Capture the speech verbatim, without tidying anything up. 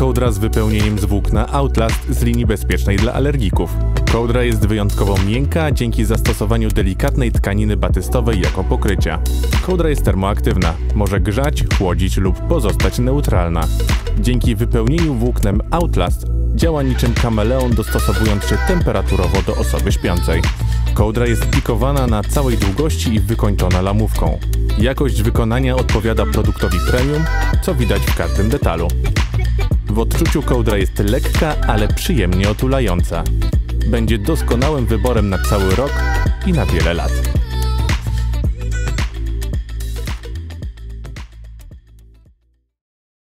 kołdra z wypełnieniem z włókna Outlast z linii bezpiecznej dla alergików. Kołdra jest wyjątkowo miękka dzięki zastosowaniu delikatnej tkaniny batystowej jako pokrycia. Kołdra jest termoaktywna, może grzać, chłodzić lub pozostać neutralna. Dzięki wypełnieniu włóknem Outlast działa niczym kameleon, dostosowując się temperaturowo do osoby śpiącej. Kołdra jest pikowana na całej długości i wykończona lamówką. Jakość wykonania odpowiada produktowi premium, co widać w każdym detalu. W odczuciu kołdra jest lekka, ale przyjemnie otulająca. Będzie doskonałym wyborem na cały rok i na wiele lat.